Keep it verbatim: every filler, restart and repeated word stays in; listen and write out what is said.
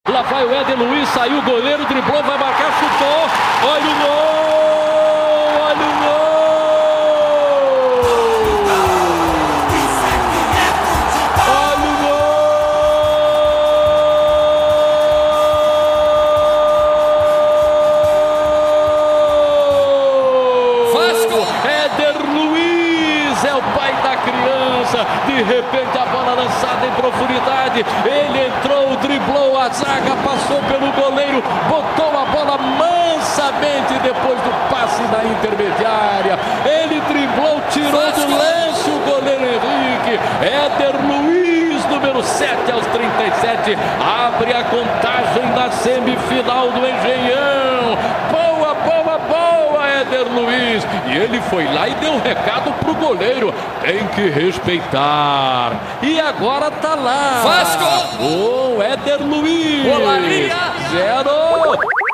Lá vai o Éder Luiz, saiu o goleiro, driblou, vai marcar, chutou. Olha o gol! Olha o gol! Olha o gol! Vasco! Éder Luiz é o pai da criança. De repente a bola lançada em profundidade. Ele entrou, driblou a zaga, passou pelo goleiro, botou a bola mansamente depois do passe da intermediária. Ele driblou, tirou do lance o goleiro Henrique. Éder Luiz, número sete aos trinta e sete, abre a contagem da semifinal do Engenhão. Boa, boa, boa, Éder Luiz. E ele foi lá e deu um recado pro goleiro: tem que respeitar. E agora tá lá. Vasco! O Éder Luiz. Bolaria! Zero.